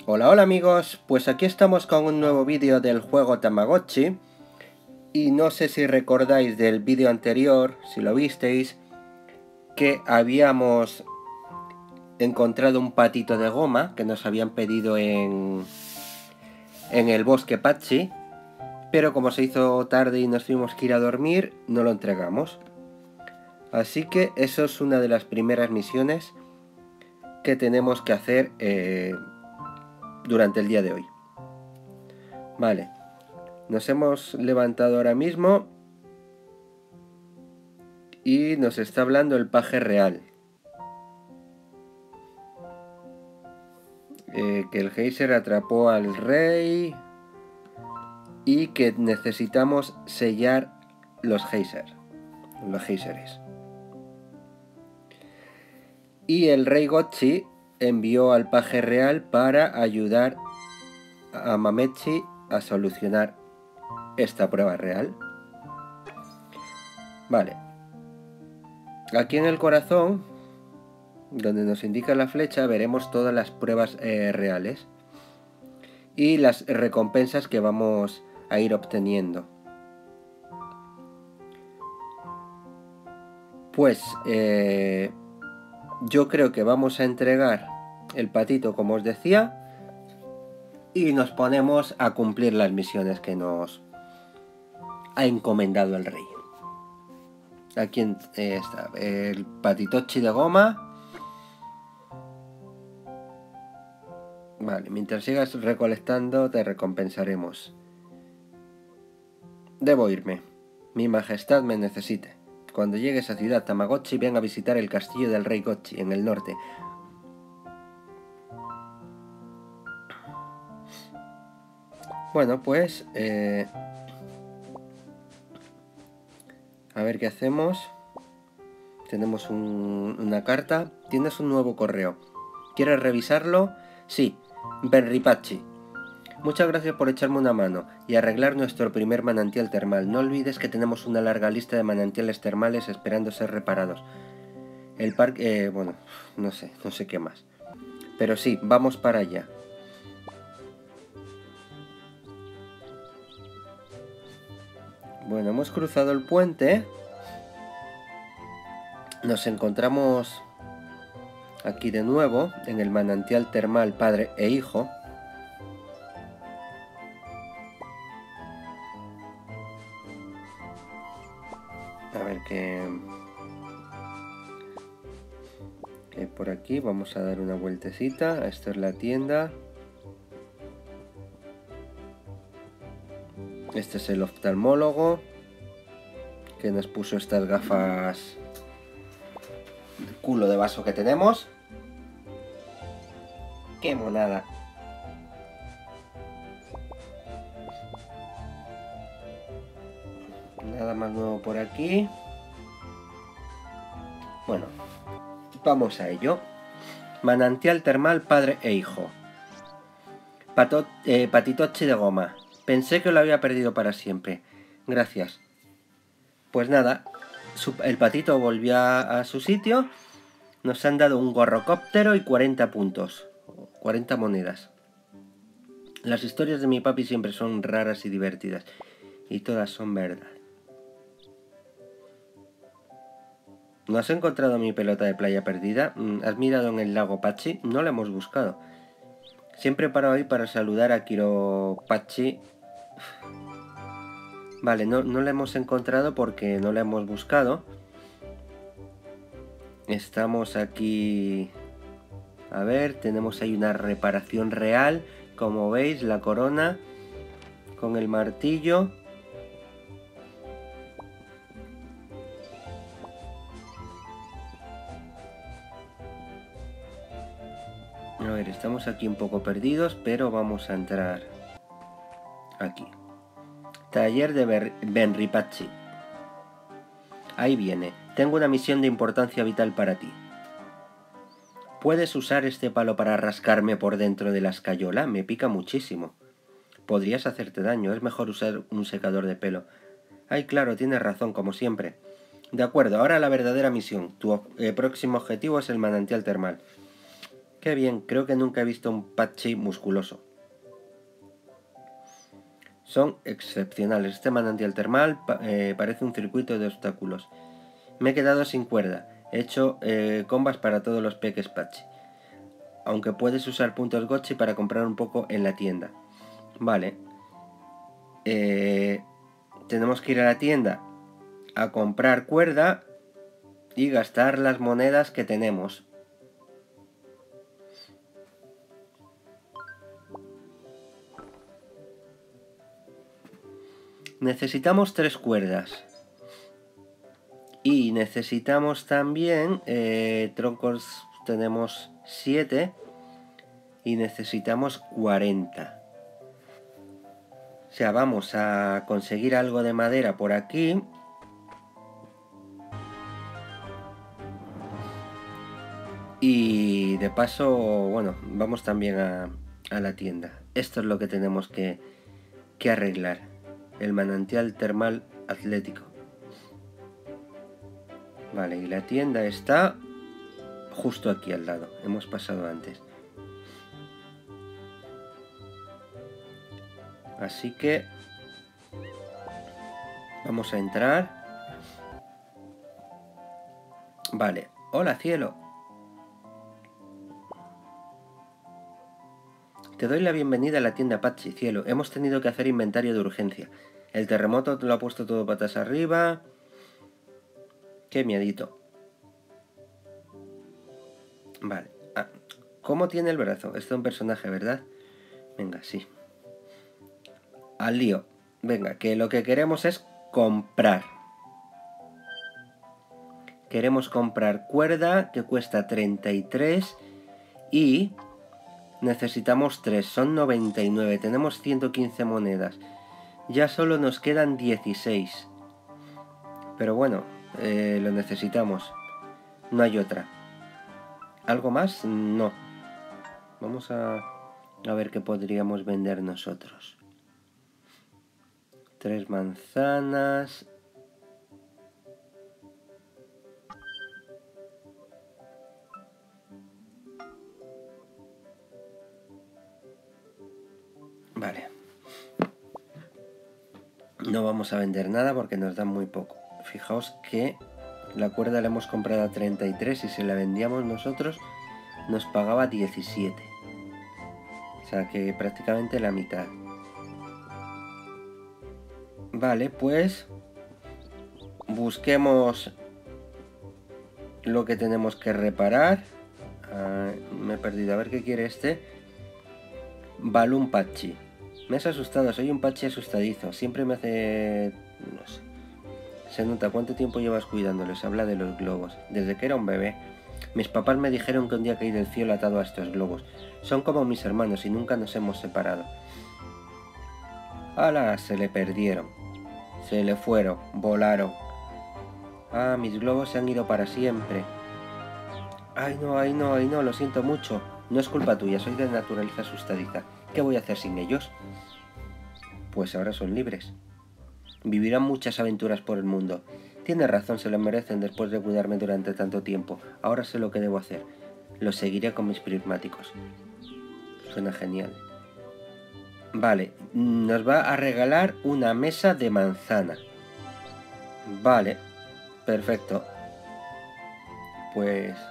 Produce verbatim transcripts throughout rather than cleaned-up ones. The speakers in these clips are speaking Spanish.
Hola, hola amigos, pues aquí estamos con un nuevo vídeo del juego Tamagotchi. Y no sé si recordáis del vídeo anterior, si lo visteis, que habíamos encontrado un patito de goma que nos habían pedido en, en el bosque Patchi, pero como se hizo tarde y nos tuvimos que ir a dormir, no lo entregamos. Así que eso es una de las primeras misiones que tenemos que hacer eh, durante el día de hoy. Vale, nos hemos levantado ahora mismo y nos está hablando el paje real. Eh, que el geyser atrapó al rey y que necesitamos sellar los geysers, los geyseres. Y el rey Gotchi envió al paje real para ayudar a Mamechi a solucionar esta prueba real. Vale. Aquí en el corazón, donde nos indica la flecha, veremos todas las pruebas eh, reales y las recompensas que vamos a ir obteniendo. Pues eh, yo creo que vamos a entregar el patito, como os decía, y nos ponemos a cumplir las misiones que nos ha encomendado el rey. Aquí eh, está el patitochi de goma. Vale, mientras sigas recolectando te recompensaremos. Debo irme. Mi majestad me necesita. Cuando llegues a Ciudad Tamagotchi, ven a visitar el castillo del rey Gotchi, en el norte. Bueno, pues... Eh, a ver qué hacemos. Tenemos un, una carta. Tienes un nuevo correo. ¿Quieres revisarlo? Sí. Benripachi. Muchas gracias por echarme una mano y arreglar nuestro primer manantial termal. No olvides que tenemos una larga lista de manantiales termales esperando ser reparados. El parque... Eh, bueno, no sé, no sé qué más. Pero sí, vamos para allá. Bueno, hemos cruzado el puente. Nos encontramos aquí de nuevo en el manantial termal padre e hijo. A ver qué... qué por aquí. Vamos a dar una vueltecita. Esto es la tienda. Este es el oftalmólogo que nos puso estas gafas de culo de vaso que tenemos. ¡Qué monada! Nada más nuevo por aquí. Bueno, vamos a ello. Manantial termal padre e hijo. Pato, eh, patitochi de goma. Pensé que lo había perdido para siempre. Gracias. Pues nada, su, el patito volvió a, a su sitio. Nos han dado un gorrocóptero y cuarenta puntos. cuarenta monedas. Las historias de mi papi siempre son raras y divertidas. Y todas son verdad. ¿No has encontrado mi pelota de playa perdida? ¿Has mirado en el lago Pachi? No la hemos buscado. Siempre paro hoy para saludar a Kiro Pachi. Vale, no, no la hemos encontrado porque no la hemos buscado. Estamos aquí... A ver, tenemos ahí una reparación real. Como veis, la corona con el martillo. A ver, estamos aquí un poco perdidos, pero vamos a entrar aquí. Taller de Benripachi. Ahí viene. Tengo una misión de importancia vital para ti. ¿Puedes usar este palo para rascarme por dentro de la escayola? Me pica muchísimo. Podrías hacerte daño. Es mejor usar un secador de pelo. Ay, claro, tienes razón, como siempre. De acuerdo, ahora la verdadera misión. Tu eh, próximo objetivo es el manantial termal. Qué bien, creo que nunca he visto un Patchi musculoso. Son excepcionales. Este manantial termal eh, parece un circuito de obstáculos. Me he quedado sin cuerda. He hecho eh, combas para todos los peques Patchi. Aunque puedes usar puntos Gotchi para comprar un poco en la tienda. Vale. Eh, tenemos que ir a la tienda a comprar cuerda y gastar las monedas que tenemos. Necesitamos tres cuerdas. Y necesitamos también eh, troncos, tenemos siete. Y necesitamos cuarenta. O sea, vamos a conseguir algo de madera por aquí. Y de paso, bueno, vamos también a, a la tienda. Esto es lo que tenemos que, que arreglar. El manantial termal atlético. Vale, y la tienda está justo aquí al lado. Hemos pasado antes. Así que vamos a entrar. Vale, hola cielo. Te doy la bienvenida a la tienda Patchi, cielo. Hemos tenido que hacer inventario de urgencia. El terremoto lo ha puesto todo patas arriba. Qué miedito. Vale. Ah, ¿cómo tiene el brazo? Esto es un personaje, ¿verdad? Venga, sí. Al lío. Venga, que lo que queremos es comprar. Queremos comprar cuerda que cuesta treinta y tres y necesitamos tres, son noventa y nueve, tenemos ciento quince monedas. Ya solo nos quedan dieciséis. Pero bueno, eh, lo necesitamos. No hay otra. ¿Algo más? No. Vamos a, a ver qué podríamos vender nosotros. Tres manzanas. Vale. No vamos a vender nada porque nos dan muy poco. Fijaos que la cuerda la hemos comprado a treinta y tres y si la vendíamos nosotros nos pagaba diecisiete. O sea que prácticamente la mitad. Vale, pues busquemos lo que tenemos que reparar. Ah, me he perdido. A ver qué quiere este. Balloon Patchi. Me has asustado, soy un Patchi asustadizo. Siempre me hace... no sé. Se nota cuánto tiempo llevas cuidándolos. Habla de los globos. Desde que era un bebé. Mis papás me dijeron que un día caí del cielo atado a estos globos. Son como mis hermanos y nunca nos hemos separado. ¡Hala! Se le perdieron. Se le fueron. Volaron. Ah, mis globos se han ido para siempre. Ay no, ay no, ay no, lo siento mucho. No es culpa tuya, soy de naturaleza asustadiza. ¿Qué voy a hacer sin ellos? Pues ahora son libres. Vivirán muchas aventuras por el mundo. Tienes razón, se lo merecen después de cuidarme durante tanto tiempo. Ahora sé lo que debo hacer. Los seguiré con mis prismáticos. Suena genial. Vale, nos va a regalar una mesa de manzana. Vale, perfecto. Pues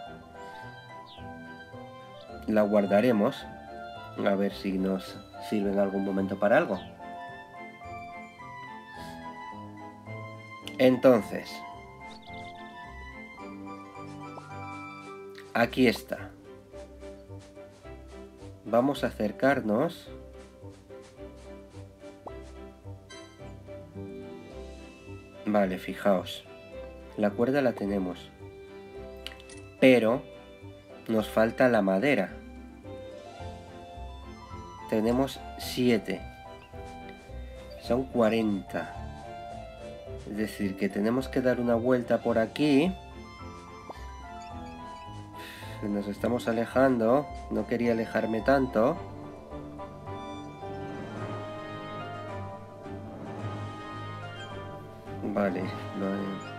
la guardaremos. A ver si nos sirve en algún momento para algo. Entonces, aquí está. Vamos a acercarnos. Vale, fijaos. La cuerda la tenemos. Pero nos falta la madera. Tenemos siete. Son cuarenta. Es decir, que tenemos que dar una vuelta por aquí. Nos estamos alejando. No quería alejarme tanto. Vale, no hay...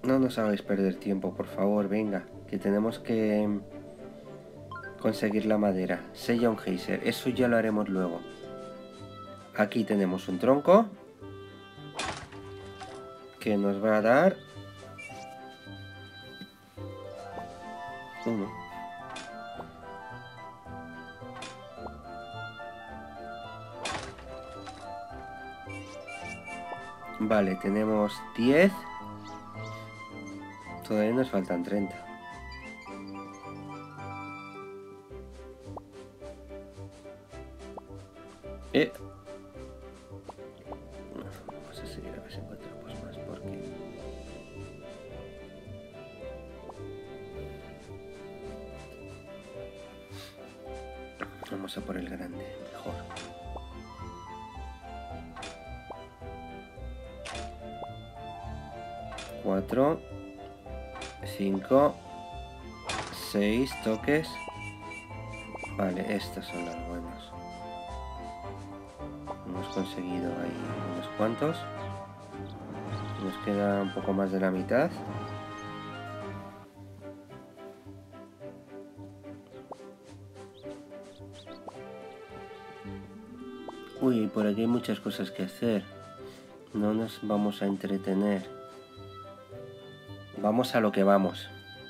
No nos hagáis perder tiempo, por favor, venga. Que tenemos que conseguir la madera. Sella un geyser, eso ya lo haremos luego. Aquí tenemos un tronco que nos va a dar uno. Vale, tenemos diez. Todavía nos faltan treinta. Eh. Vamos a seguir a ver si encontramos más porque... Vamos a por el grande, mejor. Cuatro, cinco, seis toques. Vale, estos son los buenos. Hemos conseguido ahí unos cuantos. Nos queda un poco más de la mitad. Uy, por aquí hay muchas cosas que hacer. No nos vamos a entretener. Vamos a lo que vamos.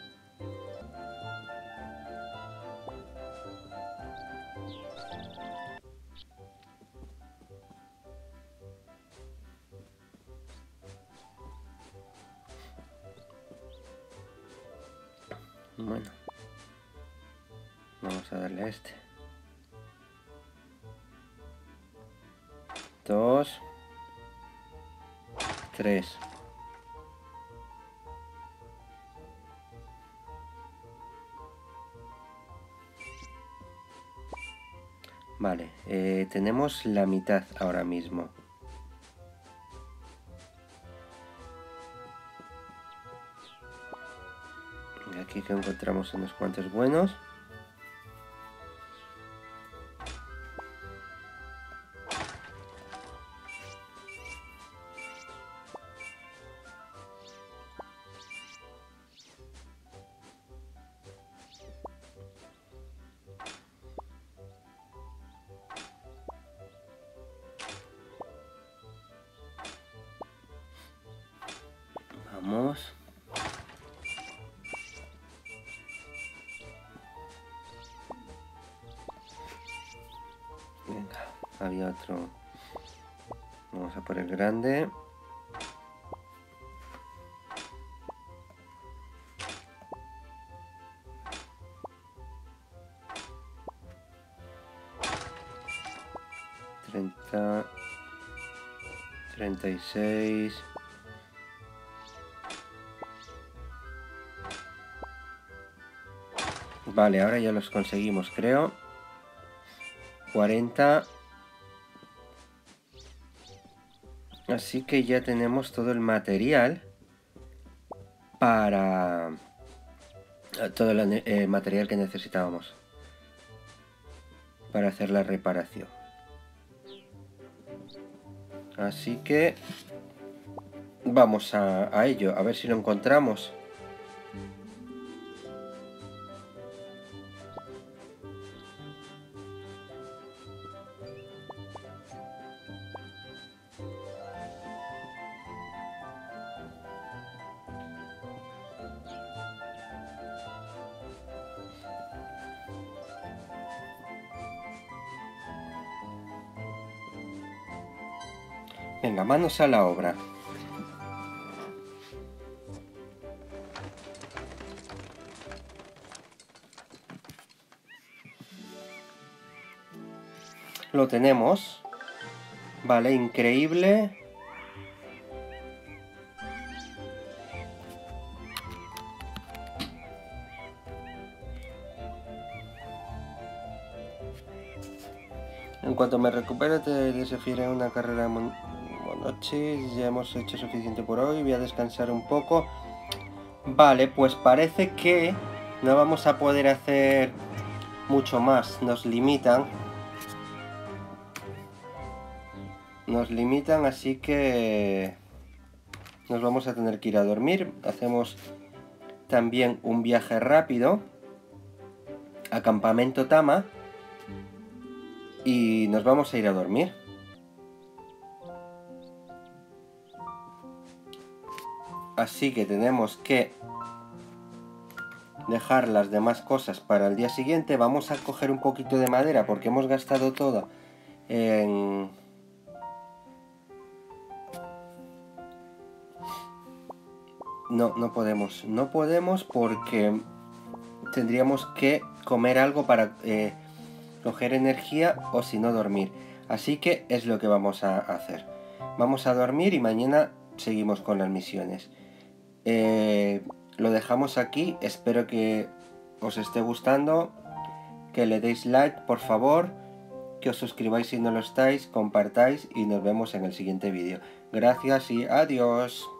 Bueno. Vamos a darle a este. Dos. Tres. Vale, eh, tenemos la mitad ahora mismo. Y aquí que encontramos unos cuantos buenos. Vamos. Venga, había otro. Vamos a por el grande. Treinta. Treinta y seis. Vale, ahora ya los conseguimos, creo. cuarenta. Así que ya tenemos todo el material para... Todo el eh, material que necesitábamos para hacer la reparación. Así que vamos a, a ello, a ver si lo encontramos. Venga, manos a la obra. Lo tenemos. Vale, increíble. En cuanto me recupere te desafiaré una carrera mon monochis. Ya hemos hecho suficiente por hoy. Voy a descansar un poco. Vale, pues parece que no vamos a poder hacer mucho más. Nos limitan. Nos limitan, así que nos vamos a tener que ir a dormir. Hacemos también un viaje rápido a Campamento Tama y nos vamos a ir a dormir. Así que tenemos que dejar las demás cosas para el día siguiente. Vamos a coger un poquito de madera porque hemos gastado todo en... No, no podemos. No podemos porque tendríamos que comer algo para eh, coger energía o si no dormir. Así que es lo que vamos a hacer. Vamos a dormir y mañana seguimos con las misiones. Eh, lo dejamos aquí. Espero que os esté gustando. Que le deis like, por favor. Que os suscribáis si no lo estáis. Compartáis y nos vemos en el siguiente vídeo. Gracias y adiós.